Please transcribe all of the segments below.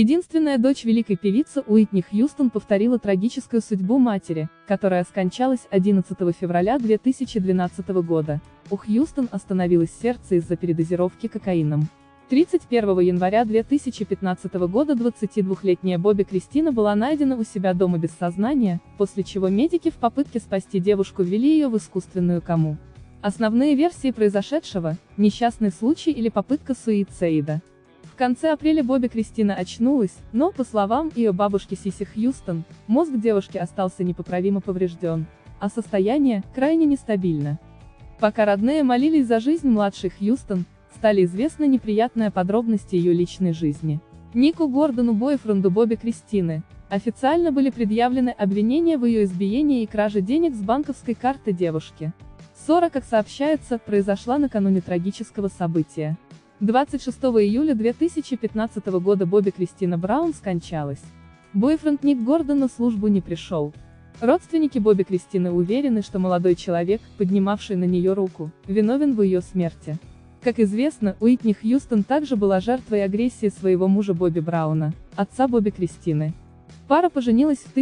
Единственная дочь великой певицы Уитни Хьюстон повторила трагическую судьбу матери, которая скончалась 11 февраля 2012 года. У Хьюстон остановилось сердце из-за передозировки кокаином. 31 января 2015 года 22-летняя Бобби Кристина была найдена у себя дома без сознания, после чего медики в попытке спасти девушку ввели ее в искусственную кому. Основные версии произошедшего – несчастный случай или попытка суицида. В конце апреля Бобби Кристина очнулась, но, по словам ее бабушки Сиси Хьюстон, мозг девушки остался непоправимо поврежден, а состояние – крайне нестабильно. Пока родные молились за жизнь младшей Хьюстон, стали известны неприятные подробности ее личной жизни. Нику Гордону, бойфренду Бобби Кристины, официально были предъявлены обвинения в ее избиении и краже денег с банковской карты девушки. Ссора, как сообщается, произошла накануне трагического события. 26 июля 2015 года Бобби Кристина Браун скончалась. Бойфренд Ник Гордон на службу не пришел. Родственники Бобби Кристины уверены, что молодой человек, поднимавший на нее руку, виновен в ее смерти. Как известно, Уитни Хьюстон также была жертвой агрессии своего мужа Бобби Брауна, отца Бобби Кристины. Пара поженилась в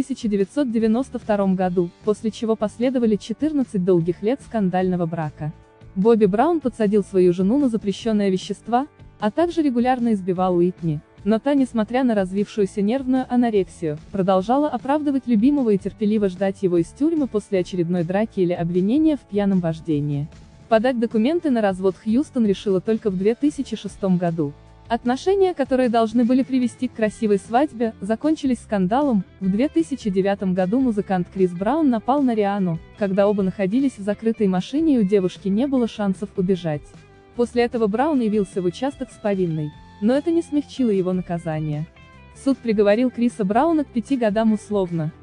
1992 году, после чего последовали 14 долгих лет скандального брака. Бобби Браун подсадил свою жену на запрещенные вещества, а также регулярно избивал Уитни, но та, несмотря на развившуюся нервную анорексию, продолжала оправдывать любимого и терпеливо ждать его из тюрьмы после очередной драки или обвинения в пьяном вождении. Подать документы на развод Хьюстон решила только в 2006 году. Отношения, которые должны были привести к красивой свадьбе, закончились скандалом. В 2009 году музыкант Крис Браун напал на Риану, когда оба находились в закрытой машине и у девушки не было шансов убежать. После этого Браун явился в участок с повинной, но это не смягчило его наказание. Суд приговорил Криса Брауна к 5 годам условно,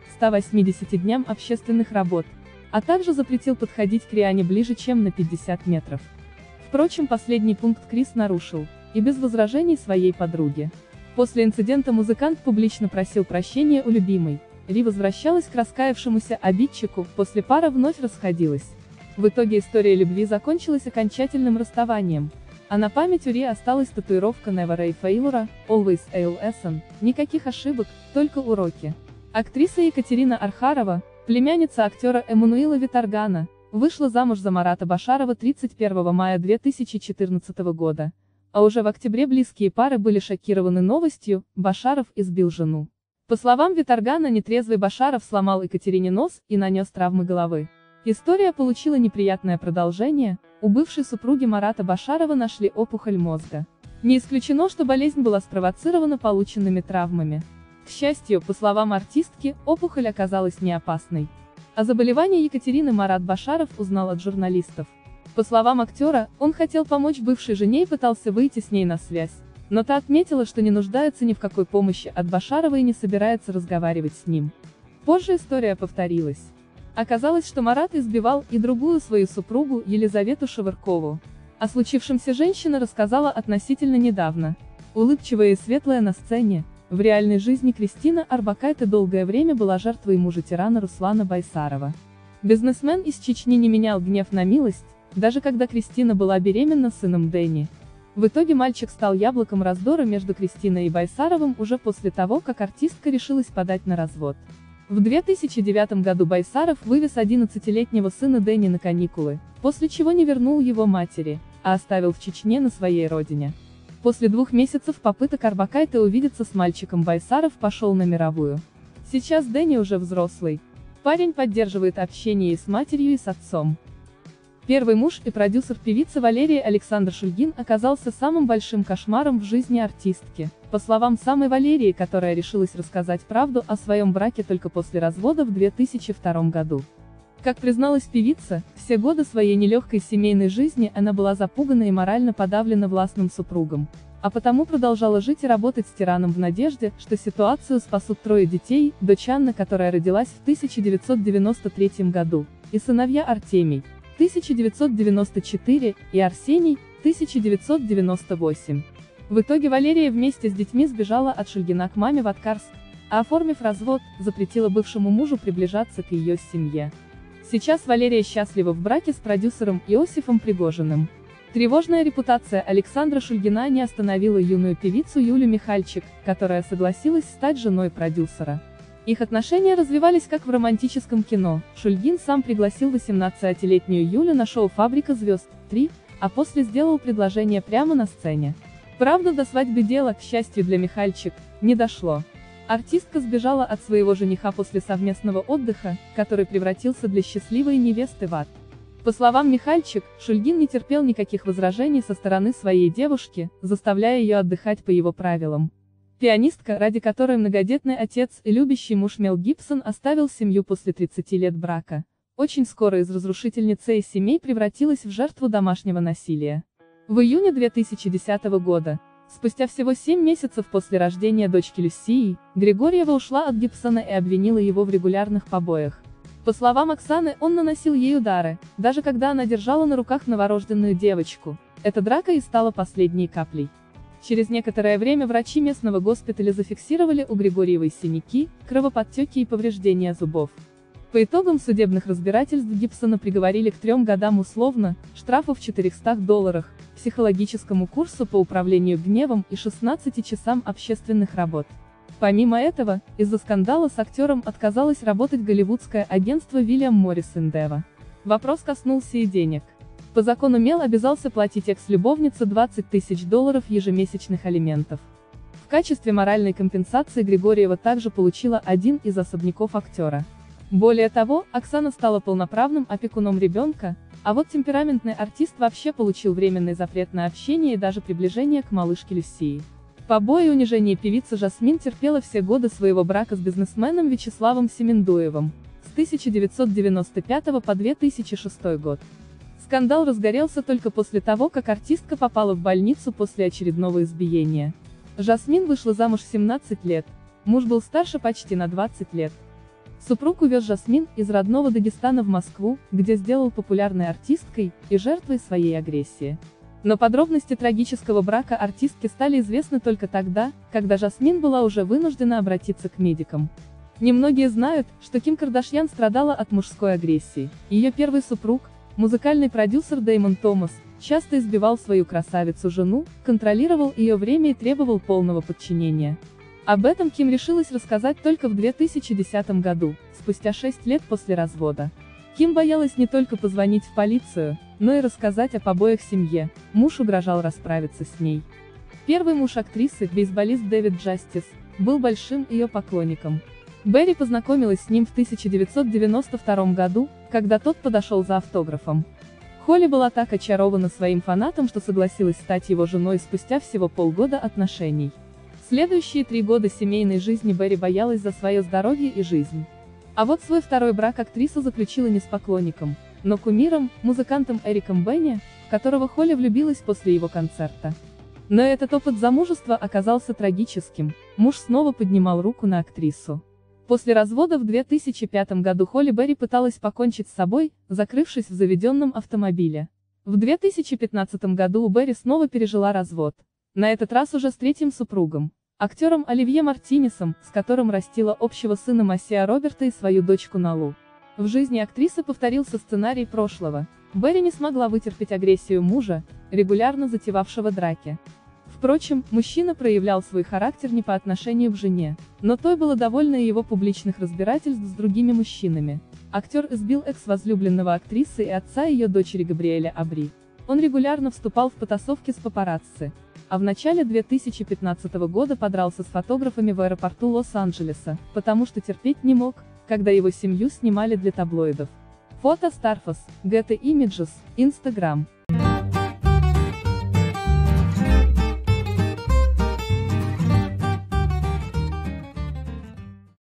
180 дням общественных работ, а также запретил подходить к Риане ближе, чем на 50 метров. Впрочем, последний пункт Крис нарушил, и без возражений своей подруги. После инцидента музыкант публично просил прощения у любимой. Ри возвращалась к раскаявшемуся обидчику, после пара вновь расходилась. В итоге история любви закончилась окончательным расставанием, а на память у Ри осталась татуировка Never a Failure, Always a Lesson, никаких ошибок, только уроки. Актриса Екатерина Архарова, племянница актера Эммануила Виторгана, вышла замуж за Марата Башарова 31 мая 2014 года. А уже в октябре близкие пары были шокированы новостью: Башаров избил жену. По словам Виторгана, нетрезвый Башаров сломал Екатерине нос и нанес травмы головы. История получила неприятное продолжение: у бывшей супруги Марата Башарова нашли опухоль мозга. Не исключено, что болезнь была спровоцирована полученными травмами. К счастью, по словам артистки, опухоль оказалась не опасной. О заболевании Екатерины Марат Башаров узнал от журналистов. По словам актера, он хотел помочь бывшей жене и пытался выйти с ней на связь, но та отметила, что не нуждается ни в какой помощи от Башарова и не собирается разговаривать с ним. Позже история повторилась. Оказалось, что Марат избивал и другую свою супругу, Елизавету Шевыркову. О случившемся женщина рассказала относительно недавно. Улыбчивая и светлая на сцене, в реальной жизни Кристина Орбакайте долгое время была жертвой мужа-тирана Руслана Байсарова. Бизнесмен из Чечни не менял гнев на милость, даже когда Кристина была беременна сыном Дэнни. В итоге мальчик стал яблоком раздора между Кристиной и Байсаровым уже после того, как артистка решилась подать на развод. В 2009 году Байсаров вывез 11-летнего сына Дэнни на каникулы, после чего не вернул его матери, а оставил в Чечне на своей родине. После 2 месяцев попыток Орбакайте увидеться с мальчиком Байсаров пошел на мировую. Сейчас Дэнни уже взрослый. Парень поддерживает общение и с матерью, и с отцом. Первый муж и продюсер певицы Валерии Александр Шульгин оказался самым большим кошмаром в жизни артистки. По словам самой Валерии, которая решилась рассказать правду о своем браке только после развода в 2002 году. Как призналась певица, все годы своей нелегкой семейной жизни она была запугана и морально подавлена властным супругом, а потому продолжала жить и работать с тираном в надежде, что ситуацию спасут 3 детей, дочь Анна, которая родилась в 1993 году, и сыновья Артемий, 1994, и Арсений, 1998. В итоге Валерия вместе с детьми сбежала от Шульгина к маме в Аткарск, а оформив развод, запретила бывшему мужу приближаться к ее семье. Сейчас Валерия счастлива в браке с продюсером Иосифом Пригожиным. Тревожная репутация Александра Шульгина не остановила юную певицу Юлю Михальчик, которая согласилась стать женой продюсера. Их отношения развивались как в романтическом кино. Шульгин сам пригласил 18-летнюю Юлю на шоу «Фабрика звезд 3», а после сделал предложение прямо на сцене. Правда, до свадьбы дело, к счастью для Михальчик, не дошло. Артистка сбежала от своего жениха после совместного отдыха, который превратился для счастливой невесты в ад. По словам Михальчик, Шульгин не терпел никаких возражений со стороны своей девушки, заставляя ее отдыхать по его правилам. Пианистка, ради которой многодетный отец и любящий муж Мел Гибсон оставил семью после 30 лет брака, очень скоро из разрушительницы семей превратилась в жертву домашнего насилия. В июне 2010 года, спустя всего 7 месяцев после рождения дочки Люсии, Григорьева ушла от Гибсона и обвинила его в регулярных побоях. По словам Оксаны, он наносил ей удары, даже когда она держала на руках новорожденную девочку. Эта драка и стала последней каплей. Через некоторое время врачи местного госпиталя зафиксировали у Григорьевой синяки, кровоподтеки и повреждения зубов. По итогам судебных разбирательств Гибсона приговорили к 3 годам условно, штрафу в $400, психологическому курсу по управлению гневом и 16 часам общественных работ. Помимо этого, из-за скандала с актером отказалось работать голливудское агентство William Morris Endeavor. Вопрос коснулся и денег. По закону Мел обязался платить экс-любовнице $20 000 ежемесячных алиментов. В качестве моральной компенсации Григорьева также получила один из особняков актера. Более того, Оксана стала полноправным опекуном ребенка, а вот темпераментный артист вообще получил временный запрет на общение и даже приближение к малышке Люсии. Побои и унижение певица Жасмин терпела все годы своего брака с бизнесменом Вячеславом Семендуевым, с 1995 по 2006 год. Скандал разгорелся только после того, как артистка попала в больницу после очередного избиения. Жасмин вышла замуж в 17 лет, муж был старше почти на 20 лет. Супруг увез Жасмин из родного Дагестана в Москву, где сделал популярной артисткой и жертвой своей агрессии. Но подробности трагического брака артистки стали известны только тогда, когда Жасмин была уже вынуждена обратиться к медикам. Немногие знают, что Ким Кардашьян страдала от мужской агрессии. Ее первый супруг, музыкальный продюсер Дэймон Томас, часто избивал свою красавицу-жену, контролировал ее время и требовал полного подчинения. Об этом Ким решилась рассказать только в 2010 году, спустя 6 лет после развода. Ким боялась не только позвонить в полицию, но и рассказать о побоях семье, муж угрожал расправиться с ней. Первый муж актрисы, бейсболист Дэвид Джастис, был большим ее поклонником. Берри познакомилась с ним в 1992 году, когда тот подошел за автографом. Холли была так очарована своим фанатом, что согласилась стать его женой спустя всего полгода отношений. Следующие 3 года семейной жизни Берри боялась за свое здоровье и жизнь. А вот свой второй брак актриса заключила не с поклонником, но кумиром, музыкантом Эриком Бене, в которого Холли влюбилась после его концерта. Но этот опыт замужества оказался трагическим, муж снова поднимал руку на актрису. После развода в 2005 году Холли Берри пыталась покончить с собой, закрывшись в заведенном автомобиле. В 2015 году у Берри снова пережила развод. На этот раз уже с третьим супругом, актером Оливье Мартинесом, с которым растила общего сына Массиа Роберта и свою дочку Налу. В жизни актрисы повторился сценарий прошлого. Берри не смогла вытерпеть агрессию мужа, регулярно затевавшего драки. Впрочем, мужчина проявлял свой характер не по отношению к жене, но той было довольно и его публичных разбирательств с другими мужчинами. Актер избил экс-возлюбленного актрисы и отца ее дочери Габриэля Абри. Он регулярно вступал в потасовки с папарацци, а в начале 2015 года подрался с фотографами в аэропорту Лос-Анджелеса, потому что терпеть не мог, когда его семью снимали для таблоидов. Фото Starfos, Getty Images, Instagram.